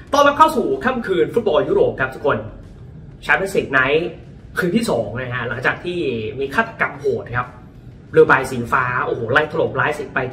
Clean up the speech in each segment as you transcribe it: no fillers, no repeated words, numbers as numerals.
ต้อนรับเข้าสู่ค่ำคืนฟุตบอลยุโรปครับทุกคนแชมเปี้ยนส์ลีกไนท์คืนที่2นะฮะหลังจากที่มีฆาตกรรมโหดครับเรือใบสีฟ้าโอ้โหไล่ถล่มไลฟ์ซิกไป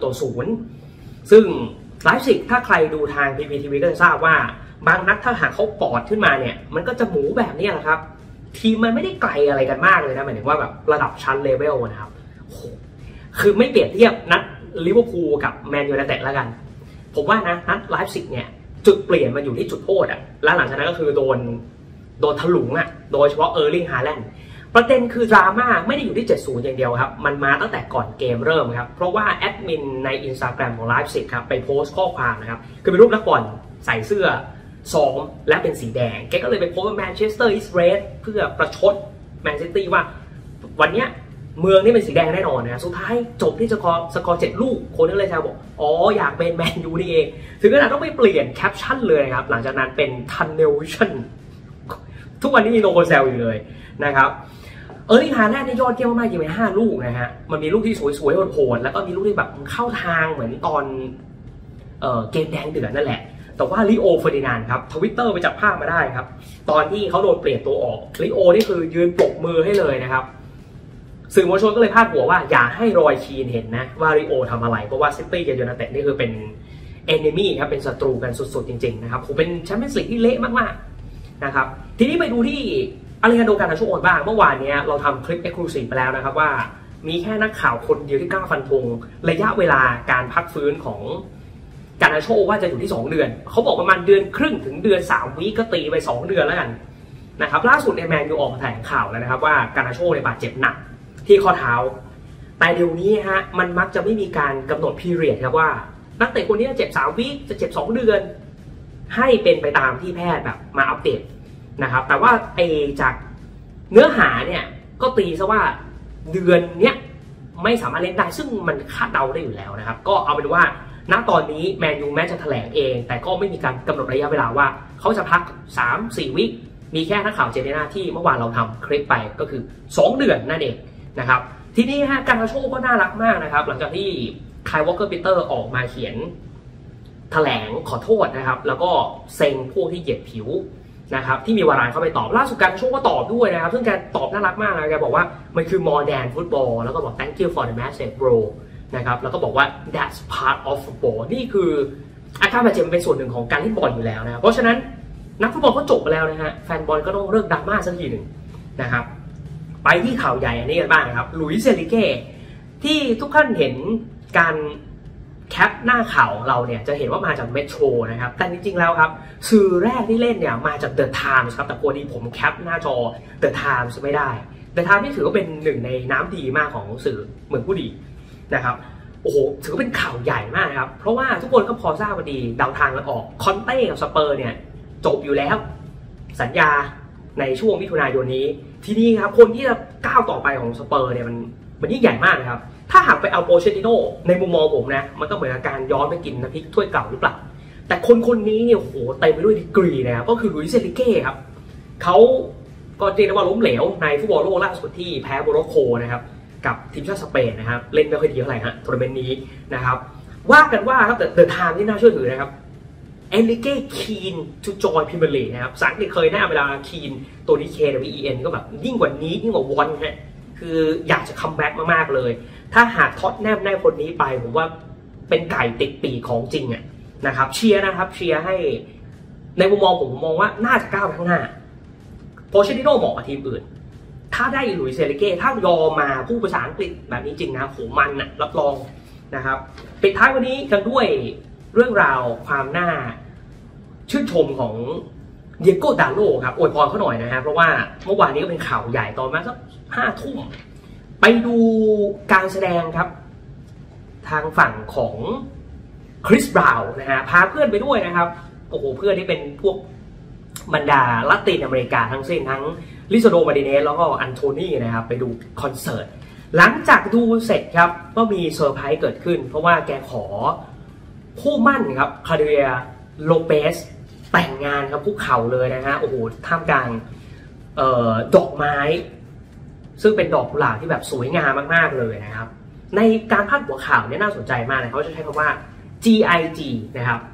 7-0ซึ่งไลฟ์ซิกถ้าใครดูทาง PPTV ก็จะทราบว่าบางนัดถ้าหากเขาปอดขึ้นมาเนี่ยมันก็จะหมูแบบนี้แหละครับทีมมันไม่ได้ไกลอะไรกันมากเลยนะหมายถึงว่าแบบระดับชั้นเลเวลนะครับคือไม่เปรียบเทียบนัดลิเวอร์พูลกับแมนยูไนเต็ดแล้วกันผมว่านะนัดไลฟ์ซิกเนี่ยจุดเปลี่ยนมันอยู่ที่จุดโทษอ่ะแล้วหลังจากนั้นก็คือโดนถลุงอ่ะโดยเฉพาะเออร์ลิงฮาแลนด์ประเด็นคือดราม่าไม่ได้อยู่ที่ 7-0 อย่างเดียวครับมันมาตั้งแต่ก่อนเกมเริ่มครับเพราะว่าแอดมินใน Instagram ของไลฟ์ซิกครับไปโพสต์ข้อความนะครับคือเป็นรูปนักบอลใส่เสื้อซ้อมและเป็นสีแดงแกก็เลยไปโพสต์ว่าแมนเชสเตอร์อิสเรดเพื่อประชดแมนซิตี้ว่าวันเนี้ยเมืองนี่เป็นสีแดงแน่นอนนะสุดท้ายจบที่สกอร์7 ลูกคนนึงเลยแซวบอกอ๋ออยากเป็นแมนยูนี่เองถึงขนาดต้องไปเปลี่ยนแคปชั่นเลยครับหลังจากนั้นเป็นทันเนลวิชั่นทุกวันนี้มีโลโก้แซวอยู่เลยนะครับเออร์ลิงฮาแลนด์นี่ยอดเยี่ยมมากยิงไป5 ลูกนะฮะมันมีลูกที่สวยๆโหดๆแล้วก็มีลูกที่แบบเข้าทางเหมือนตอนเกมแดงเดือดนั่นแหละแต่ว่าลิโอเฟอร์ดินานด์ครับทวิตเตอร์ไปจับภาพมาได้ครับตอนที่เขาโดนเปลี่ยนตัวออกลิโอนี่คือยืนปรบมือให้เลยนะครับสื่อมวลชนก็เลยพาดหัวว่าอย่าให้รอยคีนเห็นนะว่าลิโอทำอะไรเพราะว่าซิตี้กับยูไนเต็ดนี่คือเป็นเอนเนมี่ครับเป็นศัตรูกันสุดๆจริงๆนะครับผมเป็นแชมเปี้ยนส์ลีกที่เละมากๆนะครับทีนี้ไปดูที่อาริฮันโด การนาโชบ้างเมื่อวานนี้เราทำคลิปเอ็กซ์คลูซีฟไปแล้วนะครับว่ามีแค่นักข่าวคนเดียวที่กล้าฟันธงระยะเวลาการพักฟื้นของการนาโชว่าจะอยู่ที่2 เดือนเขาบอกประมาณ1 เดือนครึ่งถึง1 เดือน 3 วีคก็ตีไป2 เดือนแล้วกันนะครับล่าสุดแมนยูออกมาแถลงข่าวแล้วนะครับว่าการนาโชบาดเจ็บหนักที่ข้อเท้าแต่เดี๋ยวนี้ฮะมันมักจะไม่มีการกำหนดพีเรียดครับว่านักเตะคนนี้เจ็บ3 วีคจะเจ็บ2 เดือนให้เป็นไปตามที่แพทย์แบบมาอัปเดตนะครับแต่ว่าจากเนื้อหาเนี่ยก็ตีซะว่าเดือนเนี้ยไม่สามารถเล่นได้ซึ่งมันคาดเดาได้อยู่แล้วนะครับก็เอาเป็นว่าณตอนนี้แมนยูแม้จะแถลงเองแต่ก็ไม่มีการกำหนดระยะเวลาว่าเขาจะพัก 3-4 วิมีแค่นักข่าวเจเนน่าที่เมื่อวานเราทำคลิปไปก็คือ2 เดือนนั่นเองนะครับทีนี้ฮะการนาโชก็น่ารักมากนะครับหลังจากที่ไคล วอลเกอร์ปีเตอร์ออกมาเขียนแถลงขอโทษนะครับแล้วก็เซ็งพวกที่เหยียดผิวนะครับที่มีวารานเข้าไปตอบล่าสุดการนาโชก็ตอบด้วยนะครับซึ่งแกตอบน่ารักมากนะแกบอกว่ามันคือ more than football แล้วก็บอก thank you for the message broนะครับแล้วก็บอกว่า that's part of football นี่คืออาการบาดเจ็บเป็นส่วนหนึ่งของการเล่นบอลอยู่แล้วนะเพราะฉะนั้นนักฟุตบอลก็จบไปแล้วนะฮะแฟนบอลก็ต้องเลิกดราม่าสักทีหนึ่งนะครับไปที่ข่าวใหญ่อันนี้กันบ้างนะครับหลุยส์ เอลิเก้ที่ทุกท่านเห็นการแคปหน้าข่าวเราเนี่ยจะเห็นว่ามาจากเมโทรนะครับแต่จริงๆแล้วครับสื่อแรกที่เล่นเนี่ยมาจากเดอะไทมส์ครับแต่พอดีผมแคปหน้าจอเดอะไทมส์ไม่ได้เดอะไทมส์นี่ถือว่าเป็นหนึ่งในน้ำดีมากของสื่อเหมือนผู้ดีนะครับโอ้โหถือเป็นข่าวใหญ่มากครับเพราะว่าทุกคนก็พอทราบพอดีเดาทางกันออกคอนเต้กับสเปอร์เนี่ยจบอยู่แล้วสัญญาในช่วงมิถุนายนนี้ทีนี้ครับคนที่จะก้าวต่อไปของสเปอร์เนี่ยมันยิ่งใหญ่มากนะครับถ้าหากไปเอาโปเชตติโน่ในมุมมองผมนะมันก็เหมือนกับการย้อนไปกินน้ำพริกถ้วยเก่าหรือเปล่าแต่คนนี้เนี่ยโอ้โหเต็มไปด้วยดีกรีนะครับก็คือหลุยส์ เอลิเก้ครับเขาก็เรียกได้ว่าล้มเหลวในฟุตบอลโลกล่าสุดที่แพ้โมร็อกโกนะครับกับทีมชาติสเปนนะครับเล่นไม่ค่อยดีเท่าไหร่ฮะทัวร์นาเมนต์นี้นะครับว่ากันว่าครับแต่เดอะไทม์ที่น่าเชื่อถือนะครับเอลิเก้คีนทูจอยพรีเมียร์ลีกนะครับภาษาอังกฤษเคยหน้าเวลาคีนตัวนี้ KWEN ก็แบบยิ่งกว่านี้ยิ่งกว่าวอนฮะคืออยากจะคัมแบ็กมากๆเลยถ้าหากท็อตแนมได้คนนี้ไปผมว่าเป็นไก่ติดปีกของจริงอ่ะนะครับเชียร์นะครับเชียร์ให้ในมุมมองผมมองว่าน่าจะก้าวไปข้างหน้าโปเชตติโน่เหมาะกับทีมอื่นถ้าได้หลุยส์ เอลิเก้ถ้ายอมมาพูดภาษาอังกฤษแบบนี้จริงนะโหมันนะรับรองนะครับปิดท้ายวันนี้กันด้วยเรื่องราวความน่าชื่นชมของเดียโก้ ดาโลครับอวยพรเขาหน่อยนะฮะเพราะว่าเมื่อวานนี้ก็เป็นข่าวใหญ่ตอนมาสัก5 ทุ่มไปดูการแสดงครับทางฝั่งของคริส บราวน์นะฮะพาเพื่อนไปด้วยนะครับโอ้โหเพื่อนที่เป็นพวกบรรดาละตินอเมริกาทั้งสิ้นทั้งลิซาโด มาร์ติเนสแล้วก็อันโทนีนะครับไปดูคอนเสิร์ตหลังจากดูเสร็จครับก็มีเซอร์ไพรส์เกิดขึ้นเพราะว่าแกขอคู่มั่นครับคาเดียโลเปสแต่งงานครับคุกเข่าเลยนะฮะโอ้โหท่ามกลางดอกไม้ซึ่งเป็นดอกกุหลาบที่แบบสวยงามมากๆเลยนะครับในการพาดหัวข่าวเนี่ยน่าสนใจมากเลยเขาจะใช้คำว่า GIG นะครับ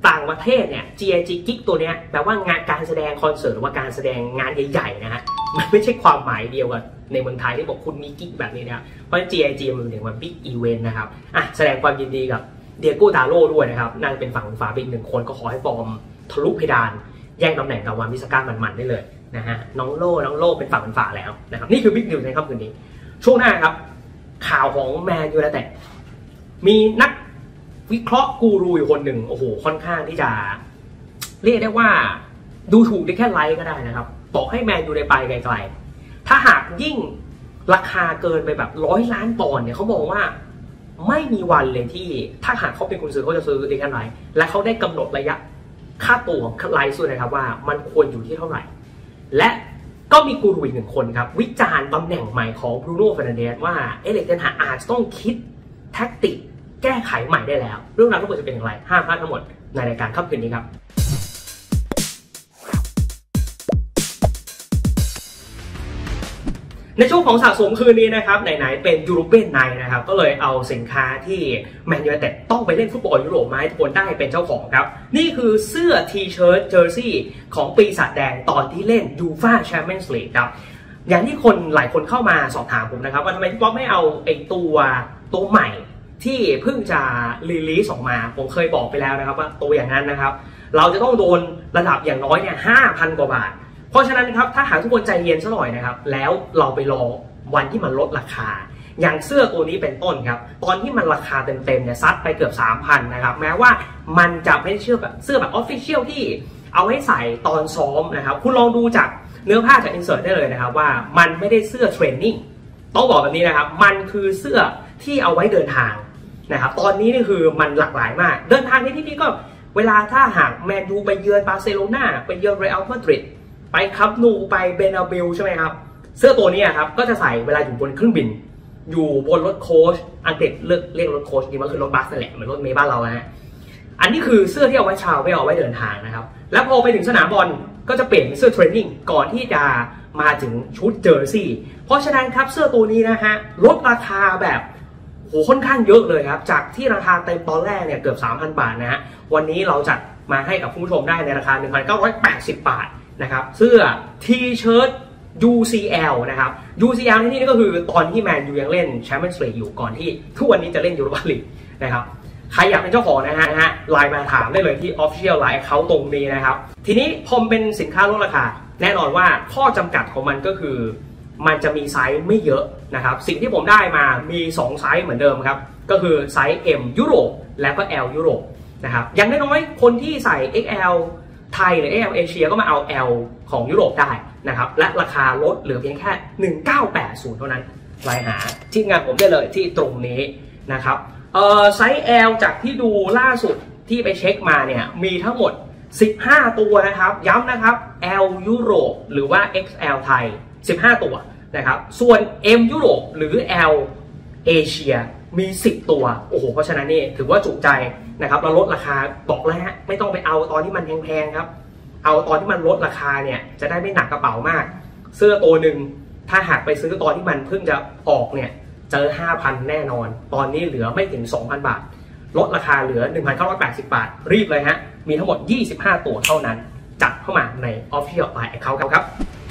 ต่างประเทศเนี่ย GIG กิ๊กตัวเนี้ยแปลว่างานการแสดงคอนเสิร์ตหรือว่าการแสดงงานใหญ่ๆนะฮะมันไม่ใช่ความหมายเดียวกับในเมืองไทยที่บอกคุณมีกิ๊กแบบนี้นะครับเพราะ GIG มันถึงว่า Big Event นะครับแสดงความยินดีกับเดียโก้ดาโร่ด้วยนะครับนั่งเป็นฝั่งฝาเป็นหนึ่งคนก็ขอให้ฟอร์มทะลุเพดานแย่งตำแหน่งกับวามิสก้ามันๆได้เลยนะฮะน้องโล่เป็นฝั่งเป็นฝาแล้วนะครับนี่คือบิ๊กนิวส์ในค่ำคืนนี้ช่วงหน้าครับข่าวของแมนยูไนเต็ดมีนักวิเคราะห์กูรูอยู่คนหนึ่งโอ้โหค่อนข้างที่จะเรียกได้ว่าดูถูกได้แค่ไลค์ก็ได้นะครับบอกให้แมนยูได้ไปไกลๆถ้าหากยิ่งราคาเกินไปแบบ100 ล้านปอนด์เนี่ยเขาบอกว่าไม่มีวันเลยที่ถ้าหากเขาเป็นกุนซือเขาจะซื้อได้แค่ไหนและเขาได้กำหนดระยะค่าตัวของไลค์ส่วนนะครับว่ามันควรอยู่ที่เท่าไหร่และก็มีกูรูอีกหนึ่งคนครับวิจารณ์ตำแหน่งใหม่ของบรูโน่ เฟร์นันเดสว่าเอริก เทนฮากอาจจะต้องคิดแท็กติกแก้ไขใหม่ได้แล้วเรื่องราวทั้งหมดจะเป็นอย่างไรห้ามพลาดทั้งหมดในรายการค่ำคืนนี้ครับในช่วงของสะสมคืนนี้นะครับไหนๆเป็นยูโรเปียนไนท์นะครับก็เลยเอาสินค้าที่แมนยูไนเต็ดต้องไปเล่นฟุตบอลยุโรปมาให้ทุกคนได้เป็นเจ้าของครับนี่คือเสื้อทีเชิ้ตเจอร์ซี่ของปีศาจแดงตอนที่เล่นยูฟ่าแชมเปี้ยนส์ลีกครับอย่างที่หลายคนเข้ามาสอบถามผมนะครับว่าทำไมพี่ป๊อกไม่เอาไอ้ตัวใหม่ที่เพิ่งจะรีลีสออกมาผมเคยบอกไปแล้วนะครับว่าตัวอย่างนั้นนะครับเราจะต้องโดนระดับอย่างน้อยเนี่ย5,000 กว่าบาทเพราะฉะนั้นครับถ้าหากทุกคนใจเย็นซะหน่อยนะครับแล้วเราไปรอวันที่มันลดราคาอย่างเสื้อตัวนี้เป็นต้นครับตอนที่มันราคาเต็มๆเนี่ยซัดไปเกือบ 3,000 นะครับแม้ว่ามันจะไม่ใช่เสื้อแบบออฟฟิเชียลที่เอาให้ใส่ตอนซ้อมนะครับคุณลองดูจากเนื้อผ้าจากอินเสิร์ตได้เลยนะครับว่ามันไม่ได้เสื้อเทรนนิ่งต้องบอกแบบนี้นะครับมันคือเสื้อที่เอาไว้เดินทางนะครับตอนนี้นี่คือมันหลากหลายมากเดินทางในที่นี้ก็เวลาถ้าหากแมนยูไปเยือนบาร์เซโลนาไปเยือนเรอัลมาดริดไปคัมนูไปเบนาบิลใช่ไหมครับเสื้อตัวนี้ครับก็จะใส่เวลาอยู่บนเครื่องบินอยู่บนรถโค้ชอังกฤษเรียกรถโค้ชจริงๆมันคือรถบัสนั่นแหละเหมือนรถเมล์บ้านเราฮะอันนี้คือเสื้อที่เอาไว้เช้าไม่เอาไว้เดินทางนะครับแล้วพอไปถึงสนามบอลก็จะเปลี่ยนเป็นเสื้อเทรนนิ่งก่อนที่จะมาถึงชุดเจอร์ซี่เพราะฉะนั้นครับเสื้อตัวนี้นะฮะลดราคาแบบค่อนข้างเยอะเลยครับจากที่ราคาเต็มตอนแรกเนี่ยเกือบ 3,000 บาทนะฮะวันนี้เราจัดมาให้กับผู้ชมได้ในราคา 1,980 บาทนะครับเสื้อทีเชิ้ต UCL นะครับ UCL ในที่นี้ก็คือตอนที่แมนยูยังเล่นแชมเปี้ยนส์ลีกอยู่ก่อนที่ทุกวันนี้จะเล่นยูโรปาลีกนะครับใครอยากเป็นเจ้าของนะฮะไลน์มาถามได้เลยที่ Official Line เขาตรงนี้นะครับทีนี้พอเป็นสินค้าลดราคาแน่นอนว่าข้อจำกัดของมันก็คือมันจะมีไซส์ไม่เยอะนะครับสิ่งที่ผมได้มามี2ไซส์เหมือนเดิมครับก็คือไซส์ M ยุโรปแล้วก็ L ยุโรปนะครับอย่างน้อยๆคนที่ใส่ XL ไทยหรือ XL เอเชียก็มาเอา L ของยุโรปได้นะครับและราคาลดเหลือเพียงแค่ 1980 เท่านั้นไลน์หาที่งานผมได้เลยที่ตรงนี้นะครับไซส์ L จากที่ดูล่าสุดที่ไปเช็คมาเนี่ยมีทั้งหมด15 ตัวนะครับย้ำนะครับ L ยุโรปหรือว่า XL ไทย15 ตัวนะครับส่วน M ยุโรปหรือ L เอเชียมี10 ตัวโอ้โหเพราะฉะนั้นนี่ถือว่าจุใจนะครับเราลดราคาบอกแล้วฮะไม่ต้องไปเอาตอนที่มันแพงๆครับเอาตอนที่มันลดราคาเนี่ยจะได้ไม่หนักกระเป๋ามากเสื้อตัวหนึ่งถ้าหากไปซื้อตอนที่มันเพิ่งจะออกเนี่ยเจอ 5,000 แน่นอนตอนนี้เหลือไม่ถึง 2,000 บาทลดราคาเหลือ 1,980 บาทรีบเลยฮะมีทั้งหมด25 ตัวเท่านั้นจัดเข้ามาใน Official Line Account ครับ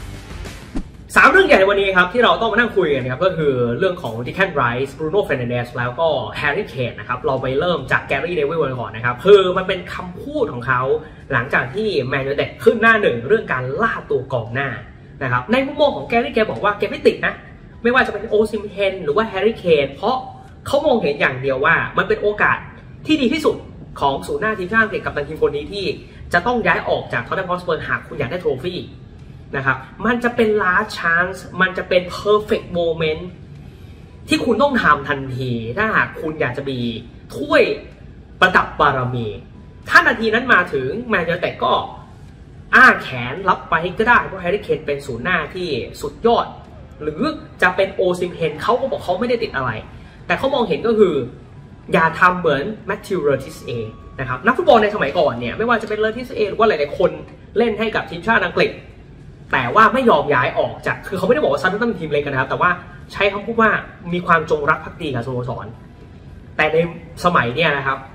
3 เรื่องใหญ่ในวันนี้ครับที่เราต้องมานั่งคุยกันครับก็คือเรื่องของดิแคนไรส์บรูโน่ เฟร์นันเดสแล้วก็แฮร์รี่ เคนนะครับเราไปเริ่มจากแกรี่ เนวิลก่อนนะครับคือมันเป็นคำพูดของเขาหลังจากที่แมนยูไนเต็ดขึ้นหน้าหนึ่งเรื่องการล่าตัวกองหน้านะครับในมุมมองของแกรี่แกบอกว่าแกไม่ติดนะไม่ว่าจะเป็นโอซิมเฮนหรือว่าแฮร์รี่ เคนเพราะเขามองเห็นอย่างเดียวว่ามันเป็นโอกาสที่ดีที่สุดของศูนย์หน้าทีมชาติอังกฤษกับทีมคนนี้ที่จะต้องย้ายออกจากท็อตแนม ฮอตสเปอร์หากคุณอยากได้โทรฟี่นะครับมันจะเป็น last chance มันจะเป็น perfect moment ที่คุณต้องทำทันทีถ้าหากคุณอยากจะมีถ้วยประดับบารมีถ้านาทีนั้นมาถึงแมนยูไนเต็ดก็อ้าแขนรับไปก็ได้เพราะแฮร์รี่ เคนเป็นศูนย์หน้าที่สุดยอดหรือจะเป็นโอซิมเฮนเขาก็บอกเขาไม่ได้ติดอะไรแต่เขามองเห็นก็คืออย่าทำเหมือนแมทธิว เรทิสเอนะครับนักฟุตบอลในสมัยก่อนเนี่ยไม่ว่าจะเป็นเรทิสเอหรือว่าหลายๆคนเล่นให้กับทีมชาติอังกฤษแต่ว่าไม่ยอมย้ายออกจากคือเขาไม่ได้บอกว่าซันตันทีมเล็กกันนะครับแต่ว่าใช้คำพูดว่ามีความจงรักภักดีกับสโมสรแต่ในสมัยเนี้ยนะครับ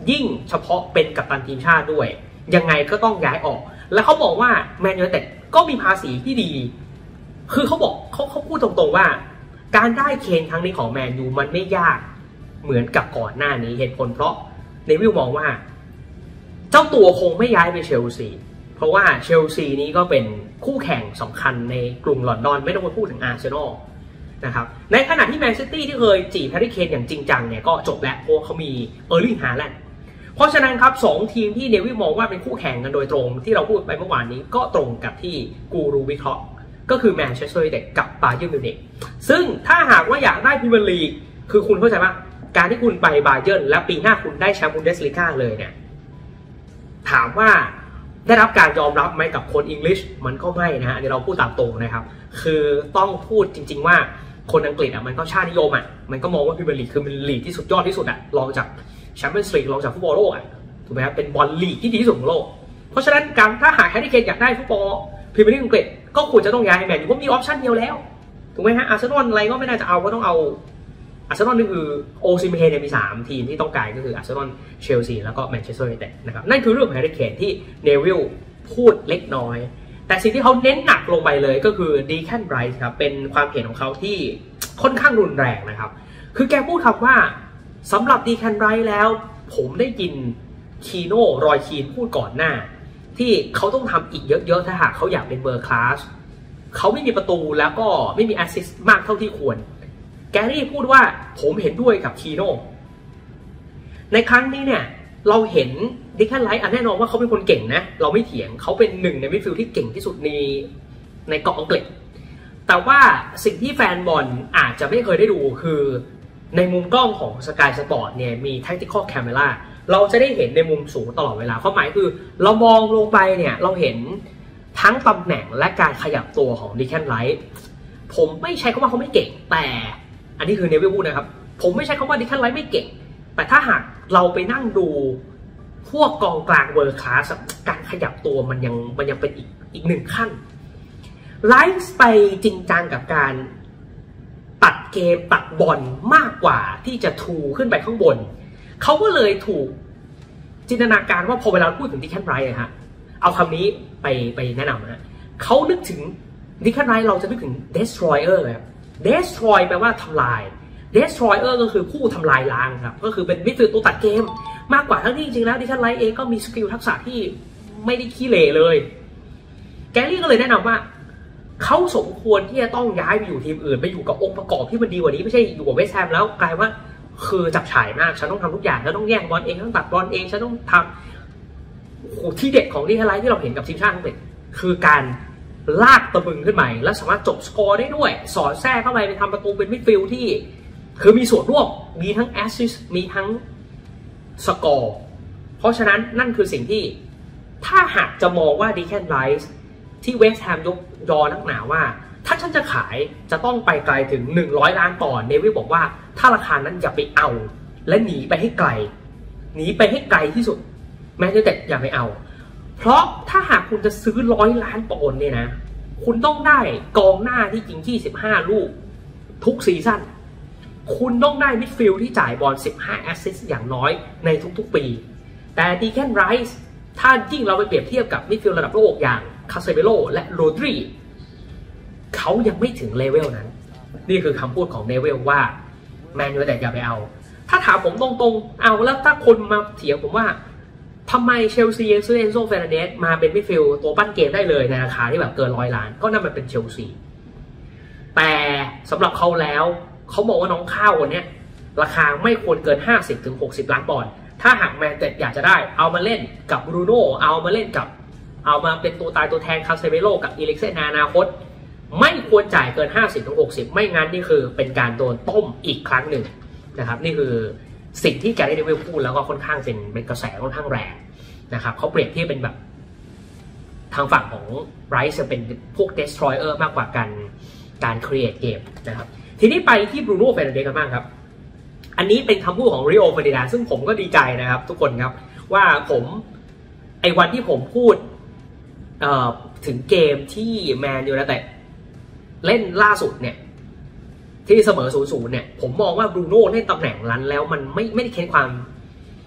ยิ่งเฉพาะเป็นกัปตันทีมชาติด้วยยังไงก็ต้องย้ายออกแล้วเขาบอกว่าแมนยูไนเต็ดก็มีภาษีที่ดีคือเขาบอกเขาพูดตรงๆว่าการได้เคนครั้งนี้ของแมนยูมันไม่ยากเหมือนกับก่อนหน้านี้เหตุผลเพราะเนวิลมองว่าเจ้าตัวคงไม่ย้ายไปเชลซีเพราะว่าเชลซีนี้ก็เป็นคู่แข่งสำคัญในกรุงลอนดอนไม่ต้องมาพูดถึงอาร์เซนอลนะครับในขณะที่แมนซิตี้ที่เคยจีบแฮร์รี่เคนอย่างจริงจังเนี่ยก็จบแล้วเพราะเขามีเออร์ลิงฮาแลนด์เพราะฉะนั้นครับ2ทีมที่เนวิลมองว่าเป็นคู่แข่งกันโดยตรงที่เราพูดไปเมื่อวานนี้ก็ตรงกับที่กูรูวิเคราะห์ก็คือแมนเชสเตอร์ยูไนเต็ดกับบาเยิร์นมิวนิกซึ่งถ้าหากว่าอยากได้พรีเมียร์ลีกคือคุณเข้าใจว่าการที่คุณไปบาเยิร์นและปีหน้าคุณได้แชมป์บุนเดสลีกาเลยเนี่ยถามว่าได้รับการยอมรับไหมกับคนอังกฤษมันก็ไม่นะฮะเดี๋ยวเราพูดตามตรงนะครับคือต้องพูดจริงๆว่าคนอังกฤษมันก็ชาตินิยมมันก็มองว่าพรีเมียร์ลีกคือเป็นลีกที่สุดยอดที่สุดรองจากแชมเปี้ยนส์ลีกรองจากฟุตบอลโลกถูกไหมครับเป็นบอลลีกที่ดีที่สุดของโลกเพราะฉะนั้นการถ้าหากแฮร์รี่เคนอยากได้ฟุตบอลพรีเมียร์ลีกอังกฤษก็ควรจะต้องย้ายแมนยูเพราะมีออปชั่นเดียวแล้วถูกไหมฮะอาร์เซนอลอะไรก็ไม่น่าจะเอาก็ต้องเอาอาร์เซนอลนี่คือโอซิเมเฮเนี่ยมี3ทีมที่ต้องการก็คืออาร์เซนอลเชลซีแล้วก็แมนเชสเตอร์ยูไนเต็ดนะครับนั่นคือเรื่องของแฮร์รี่เคนที่เนวิลพูดเล็กน้อยแต่สิ่งที่เขาเน้นหนักลงไปเลยก็คือดีแคนไรส์ครับเป็นความเห็นของเขาที่ค่อนข้างรุนแรงนะครับคือแกพูดคำว่าสำหรับดีแคนไรส์แล้วผมได้ยินคีโน่รอยคีนพูดก่อนหน้าที่เขาต้องทำอีกเยอะๆถ้าหากเขาอยากเป็นเบอร์คลาสเขาไม่มีประตูแล้วก็ไม่มีแอสซิสต์มากเท่าที่ควรแกรี่พูดว่าผมเห็นด้วยกับคีโน่ในครั้งนี้เนี่ยเราเห็นดิแคนไลท์แน่นอนว่าเขาเป็นคนเก่งนะเราไม่เถียงเขาเป็นหนึ่งในมิดฟิลด์ที่เก่งที่สุดในเกาะอังกฤษแต่ว่าสิ่งที่แฟนบอลอาจจะไม่เคยได้ดูคือในมุมกล้องของ Sky Sport เนี่ยมี Tactical Camera เราจะได้เห็นในมุมสูงตลอดเวลาความหมายคือเรามองลงไปเนี่ยเราเห็นทั้งตำแหน่งและการขยับตัวของดิแคนไลท์ผมไม่ใช้คำว่าเขาไม่เก่งแต่อันนี้คือเนวิลพูดนะครับผมไม่ใช้คำว่าดิแคนไลท์ไม่เก่งแต่ถ้าหากเราไปนั่งดูพวกกองกลางเวอร์คลาสการขยับตัวมันยังเป็นอีกหนึ่งขั้นไลฟ์ไปจริงจังกับการตัดเกมตัดบอลมากกว่าที่จะทูขึ้นไปข้างบนเขาก็เลยถูกจินตนาการว่าพอเวลาพูดถึงดิแคนไรท์ฮะเอาคำนี้ไปแนะนำนะเขานึกถึงดิแคนไรท์เราจะนึกถึง destroyer ครับ destroy แปลว่าทำลาย destroyer ก็คือผู้ทำลายล้างครับก็คือเป็นมิดฟิลด์ตัวตัดเกมมากกว่าทั้งที่จริงๆแล้วดิแคนไรท์เองก็มีสกิลทักษะที่ไม่ได้ขี้เหร่เลยแกรี่ก็เลยแนะนำว่าเขาสมควรที่จะต้องย้ายไปอยู่ทีมอื่นไปอยู่กับองค์ประกอบที่มันดีกว่านี้ไม่ใช่อยู่กับเวสต์แฮมแล้วกลายว่าคือจับฉ่ายมากฉันต้องทำทุกอย่างฉันต้องแย่งบอลเองต้องตัดบอลเองฉันต้องทำที่เด็ดของดิแคนไรท์ที่เราเห็นกับทีมชาติอังกฤษคือการลากตะบึงขึ้นมาแล้วสามารถจบสกอร์ได้ด้วยสอดแทรกเข้าไปไปทำประตูเป็นมิดฟิลด์ที่คือมีส่วนร่วมมีทั้งแอสซิสต์มีทั้งสกอร์เพราะฉะนั้นนั่นคือสิ่งที่ถ้าหากจะมองว่าดิแคนไรท์ที่เวสต์แฮมยกยอนักหนาว่าถ้าฉันจะขายจะต้องไปไกลถึง100 ล้านปอนด์เนวิลบอกว่าถ้าราคานั้นอย่าไปเอาและหนีไปให้ไกลที่สุดแมนยูไนเต็ดอย่าไปเอาเพราะถ้าหากคุณจะซื้อ100 ล้านปอนด์เนี่ยนะคุณต้องได้กองหน้าที่ยิง25 ลูกทุกซีซั่นคุณต้องได้มิดฟิลด์ที่จ่ายบอล15 แอสซิสต์อย่างน้อยในทุกๆปีแต่ดีแคนไรท์ถ้ายิ่งเราไปเปรียบเทียบกับมิดฟิลด์ระดับโลกอย่างคาเซเมโลและโรดริเขายังไม่ถึงเลเวลนั้นนี่คือคำพูดของเนวิลว่าแมนยูไนเต็ดอย่าไปเอาถ้าถามผมตรงๆเอาแล้วถ้าคนมาเถียงผมว่าทำไมเชลซีซื้อเอนโซ เฟร์นันเดสมาเป็นมิดฟิลด์ตัวปั้นเกมได้เลยในราคาที่แบบเกิน100 ล้านก็นั่นมันเป็นเชลซีแต่สำหรับเขาแล้วเขาบอกว่าน้องข้าวคนนี้ราคาไม่ควรเกิน 50-60 ล้านปอนด์ถ้าหากแมนยูไนเต็ดอยากจะได้เอามาเล่นกับบรูโน่เอามาเป็นตัวตายตัวแทนคาเซเมโลกับอีลิกเซนในอนาคตไม่ควรจ่ายเกิน 50-60 ไม่งั้นนี่คือเป็นการโดนต้มอีกครั้งหนึ่งนะครับนี่คือสิ่งที่แกรี่เนวิลพูดแล้วก็ค่อนข้างเป็นกระแสค่อนข้างแรงนะครับเขาเปรียบเทียบเป็นแบบทางฝั่งของไรซ์จะเป็นพวก destroyer มากกว่าการ create เกมนะครับทีนี้ไปที่บรูโน่ เฟร์นันเดสกันบ้างครับอันนี้เป็นคำพูดของริโอ เฟอร์ดินานด์ซึ่งผมก็ดีใจนะครับทุกคนครับว่าวันที่ผมพูดถึงเกมที่แมนยูไนเต็ดเล่นล่าสุดเนี่ยที่เสมอ 0-0 เนี่ยผมมองว่าบรูโน่เล่นตำแหน่งนั้นแล้วมันไม่ได้เค้น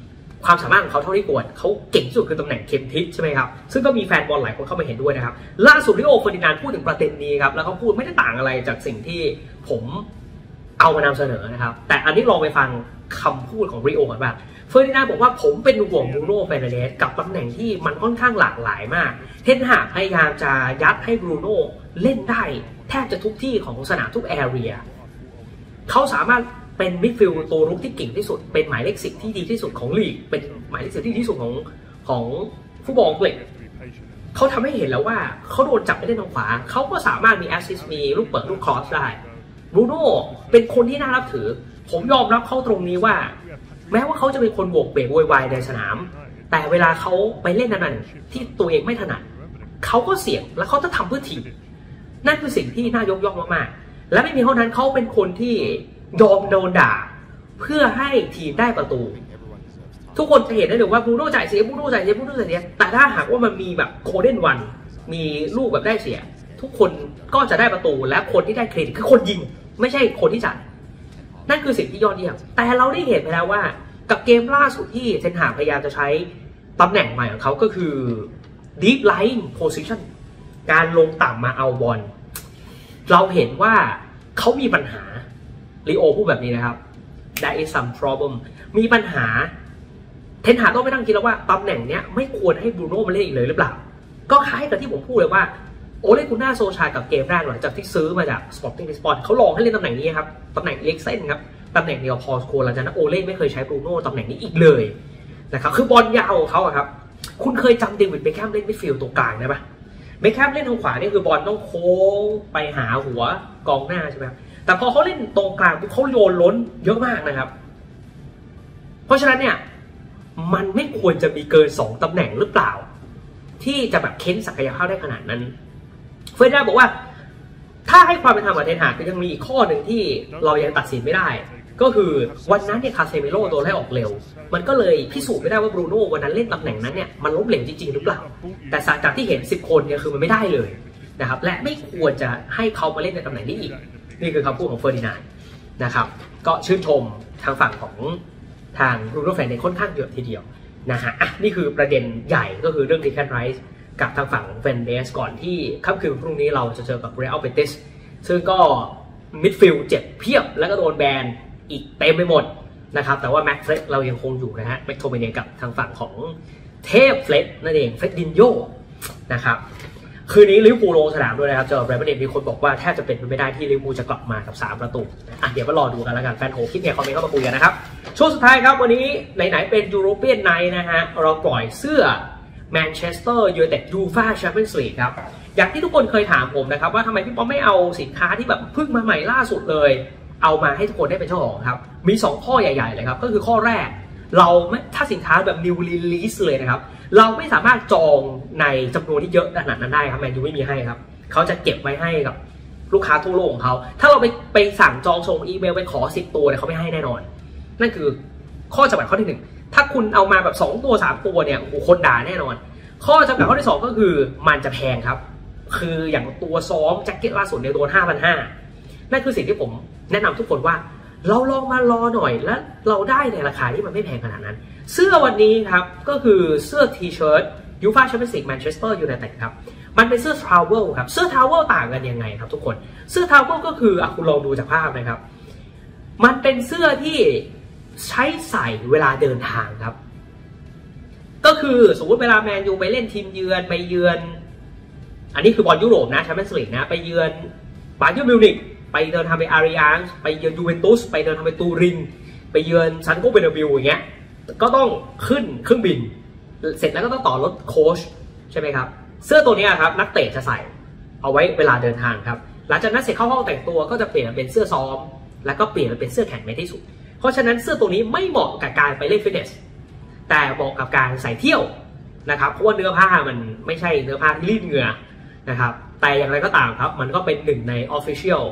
ความสามารถของเขาเท่าที่ควรเขาเก่งที่สุดคือตำแหน่งเข็มทิศใช่ไหมครับซึ่งก็มีแฟนบอลหลายคนเข้ามาเห็นด้วยนะครับล่าสุดริโอ เฟอร์ดินานด์พูดถึงประเด็นนี้ครับแล้วเขาพูดไม่ได้ต่างอะไรจากสิ่งที่ผมเอามานำเสนอนะครับแต่อันนี้ลองไปฟังคำพูดของริโอก่อนว่าเฟอร์ดินานด์บอกว่าผมเป็นห่วงบรูโน่ เฟร์นันเดสกับตำแหน่งที่มันค่อนข้างหลากหลายมากเทนฮากพยายามจะยัดให้บรูโน่เล่นได้แทบจะทุกที่ของสนามทุกแอเรียเขาสามารถเป็นมิดฟิลด์ตัวรุกที่เก่งที่สุดเป็นหมายเลข10ที่ดีที่สุดของลีกเป็นหมายเลข10ที่ดีที่สุดของฟุตบอลอังกฤษเขาทำให้เห็นแล้วว่าเขาโดนจับไปเล่นทางขวาเขาก็สามารถมีแอสซิสต์มีลูกเปิดลูกครอสได้บรูโน่เป็นคนที่น่านับถือผมยอมรับเขาตรงนี้ว่าแม้ว่าเขาจะเป็นคนโบกเบกโวยวายในสนามแต่เวลาเขาไปเล่นนั้นที่ตัวเองไม่ถนัดเขาก็เสี่ยงและเขาจะทำเพื่อทีมนั่นคือสิ่งที่น่ายกย่องมากๆและไม่มีเท่านั้นเขาเป็นคนที่ยอมโดนด่าเพื่อให้ทีมได้ประตูทุกคนจะเห็นได้เลยว่าบรูโน่จ่ายเสียบรูโน่จ่ายเสียบรูโน่จ่ายเสียแต่ถ้าหากว่ามันมีแบบโกลเด้นวันมีลูกแบบได้เสียทุกคนก็จะได้ประตูและคนที่ได้เครดิตคือคนยิงไม่ใช่คนที่จ่ายนั่นคือสิ่งที่ยอดเยี่ยมแต่เราได้เห็นไปแล้วว่ากับเกมล่าสุดที่เทนฮากพยายามจะใช้ตำแหน่งใหม่ของเขาก็คือ deep lying position การลงต่ำมาเอาบอลเราเห็นว่าเขามีปัญหาลีโอพูดแบบนี้นะครับ there is some problem มีปัญหาเทนฮากต้องไปนั่งคิดแล้วว่าตำแหน่งเนี้ยไม่ควรให้บรูโน่มาเล่นอีกเลยหรือเปล่าก็คล้ายกับที่ผมพูดเลยว่าโอเลกุน่าโซชากับเกมแรกหลังจากที่ซื้อมาจาก Sporting Lisbon เขาลองให้เล่นตำแหน่งนี้ครับตำแหน่งเล็กเส้นครับตำแหน่งเดียวพอสโคหลังจากนั้นโอเล่ไม่เคยใช้บรูโน่ตำแหน่งนี้อีกเลยนะครับคือบอลยาวของเขาครับคุณเคยจำเดวิดเบคแฮมเล่นมิดฟิลด์ตัวกลางได้ปะเบคแฮมเล่นทางขวานี่คือบอลต้องโค้งไปหาหัวกองหน้าใช่ไหมแต่พอเขาเล่นตรงกลางเขาโยนล้นเยอะมากนะครับเพราะฉะนั้นเนี่ยมันไม่ควรจะมีเกิน2ตำแหน่งหรือเปล่าที่จะแบบเค้นศักยภาพได้ขนาดนั้นเฟรดาบอกว่าถ้าให้ความเป็นธรรมกับเทนฮากก็ยังมีอีกข้อหนึ่งที่เรายังตัดสินไม่ได้ก็คือวันนั้นเนี่ยคาเซมิโร่โดนไล่ออกเร็วมันก็เลยพิสูจน์ไม่ได้ว่าบรูโน่วันนั้นเล่นตำแหน่งนั้นเนี่ยมันล้มเหลวจริงๆหรือเปล่าแต่จากที่เห็น10คนเนี่ยคือมันไม่ได้เลยนะครับและไม่ควรจะให้เขามาเล่นในตำแหน่งนี้อีกนี่คือคำพูดของเฟอร์ดินานด์นะครับก็ชื่นชมทางฝั่งของทางบรูโน่ เฟร์นันเดสค่อนข้างเยอะทีเดียวนะฮะนี่คือประเด็นใหญ่ก็คือเรื่องดีแคนไรส์กับทางฝั่งของเฟร์นันเดสก่อนที่ค่ำคืนพรุ่งนี้เราจะเจอกับเรอัลเบติสซึ่งก็มิดฟิลด์เจ็บเพียบแล้วก็โดนแบนอีกเต็มไปหมดนะครับแต่ว่าแม็กเฟรดเรายังคงอยู่นะฮะแม็กโทเมเนกับทางฝั่งของเทพเฟรดนั่นเองเฟรดดินโยนะครับคืนนี้ลิเวอร์พูลลงสนามด้วยนะครับเจอแบรนด์เดนมีคนบอกว่าแทบจะเป็นไปไม่ได้ที่ลิเวอร์พูลจะกลับมากับ3ประตูเดี๋ยวมารอดูกันแล้วกันแฟนโฮคิดเนี่ยคอมเมนต์เข้ามาคุยกันนะครับช่วงสุดท้ายครับวันนี้ไหนๆเป็นยูโรเปียนไนท์นะฮะเราปล่อยเสื้อแมนเชสเตอร์ยูไนเต็ดยูฟ่าแชมเปี้ยนส์ลีกครับอย่างที่ทุกคนเคยถามผมนะครับว่าทำไมพี่ป๊อปไม่เอาสินค้าที่แบบเพิ่งมาใหม่ล่าสุดเลยเอามาให้ทุกคนได้เป็นเจ้าของครับมี2ข้อใหญ่ๆเลยครับก็คือข้อแรกเราไม่ถ้าสินค้าแบบ new release เลยนะครับเราไม่สามารถจองในจำนวนที่เยอะขนาดนั้นได้ครับแมนยูไม่มีให้ครับเขาจะเก็บไว้ให้กับลูกค้าทั่วโลกของเขาถ้าเราไปสั่งจองส่งอีเมลไปขอ10ตัวเนี่ยเขาไม่ให้แน่นอนนั่นคือข้อจำกัดข้อที่1ถ้าคุณเอามาแบบ2ตัว3ตัวเนี่ยโอ้โหคนด่าแน่นอนข้อจำกัดข้อที่2ก็คือมันจะแพงครับคืออย่างตัวซ้อมแจ็คเก็ตล่าสุดเนี่ยโดน 5,500 นั่นคือสิ่งที่ผมแนะนำทุกคนว่าเราลองมารอหน่อยแล้วเราได้ในราคาที่มันไม่แพงขนาดนั้นเสื้อวันนี้ครับก็คือเสื้อทีเชิ้ตยูฟ่าแชมเปี้ยนส์ลีกแมนเชสเตอร์ยูไนเต็ดครับมันเป็นเสื้อทราเวลครับเสื้อทราเวลต่างกันยังไงครับทุกคนเสื้อทราเวลก็คือคุณลองดูจากภาพนะครับมันเป็นเสื้อที่ใช้ใส่เวลาเดินทางครับก็คือสมมติเวลาแมนยูไปเล่นทีมเยือนไปเยือนอันนี้คือบอลยุโรปนะแชมเปี้ยนส์ลีกนะไปเยือนบาเยิร์นมิวนิกไปเดินทางไปอาริอันส์ไปเยือนยูเวนตุสไปเดินทางไปตูรินไปเยือนซันโกเบเนบิวอย่างเงี้ยก็ต้องขึ้นเครื่องบินเสร็จแล้วก็ต้องต่อรถโค้ชใช่ไหมครับเสื้อตัวนี้ครับนักเตะจะใส่เอาไว้เวลาเดินทางครับหลังจากนั้นเสร็จเข้าห้องแต่งตัวก็จะเปลี่ยนเป็นเสื้อซ้อมแล้วก็เปลี่ยนเป็นเสื้อแข่งในที่สุดเพราะฉะนั้นเสื้อตัวนี้ไม่เหมาะกับการไปเล่นฟิตเนสแต่เหมาะกับการใส่เที่ยวนะครับเพราะว่าเนื้อผ้ามันไม่ใช่เนื้อผ้าที่รีดเหงื่อนะครับแต่อย่างไรก็ตามครับมันก็เป็นหนึ่งใน Official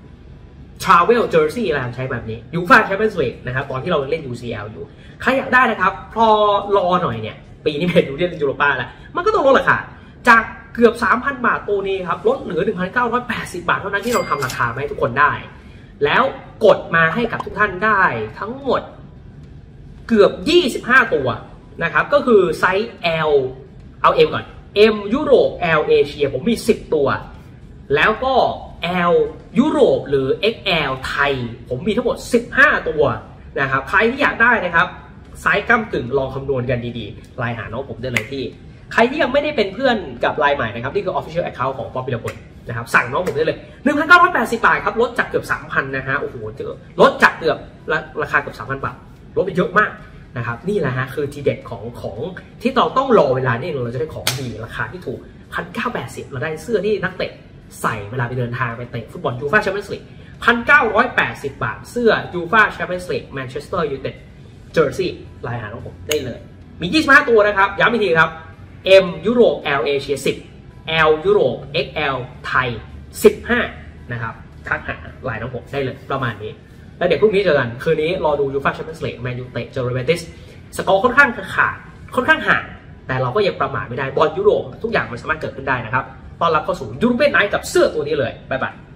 Travel Jersey อะไรใช้แบบนี้ยูฟ่าแชมเปี้ยนส์ลีกนะครับตอนที่เราเล่น UCL อยู่ใครอยากได้นะครับพอรอหน่อยเนี่ยปีนี้เป็นยูโรป้าแล้วมันก็ต้องลดราคาจากเกือบ 3,000 บาทตัวนี้ครับลดเหลือ 1,980 บาทเท่านั้นที่เราทำราคาให้ทุกคนได้แล้วกดมาให้กับทุกท่านได้ทั้งหมดเกือบ25ตัวนะครับก็คือไซส์ L เอา M ก่อน M ยุโรป L เอเชียผมมี10ตัวแล้วก็ L ยุโรปหรือ XL ไทยผมมีทั้งหมด15ตัวนะครับใครที่อยากได้นะครับไซส์ก้ำกึ่งลองคำนวณกันดีๆไลน์หาน้องผมได้เลยที่ใครที่ยังไม่ได้เป็นเพื่อนกับไลน์ใหม่นะครับนี่คือ Official Account ของป๊อปปี้ละพลนะครับสั่งน้องผมได้เลย 1,980 บาทครับลดจากเกือบ 3,000 นะฮะโอ้โหลดจากเกือบราคาเกือบ 3,000 บาทลดไปเยอะมากนะครับนี่แหละฮะคือทีเด็ดของที่เราต้องรอเวลานี่เราจะได้ของดีราคาที่ถูก 1,980 เราได้เสื้อที่นักเตะใส่เวลาไปเดินทางไปเตะฟุตบอลยูฟ่าแชมเปี้ยนส์ลีก 1,980 บาทเสื้อยูฟ่าแชมเปี้ยนส์ลีกแมนเชสเตอร์ยูไนเต็ดเจอร์ซี่รายหาของผมได้เลยมี25ตัวนะครับย้ำอีกทีครับ M ยุโรป L เอเชีย10 L ยุโรป XL ไทย15นะครับทักหาไลน์น้องผมได้เลยประมาณนี้แล้วเดี๋ยวพรุ่งนี้เจอกันคืนนี้รอดูยูฟ่าแชมเปี้ยนส์ลีกแมนยูเตะเจอเรเบติสสกอร์ค่อนข้างขาดค่อนข้างห่างแต่เราก็ยังประมาทไม่ได้บอลยุโรปทุกอย่างมันสามารถเกิดขึ้นได้นะครับต้อนรับเข้าสู่ยูโรเปียนไนท์กับเสื้อตัวนี้เลยบ๊ายบาย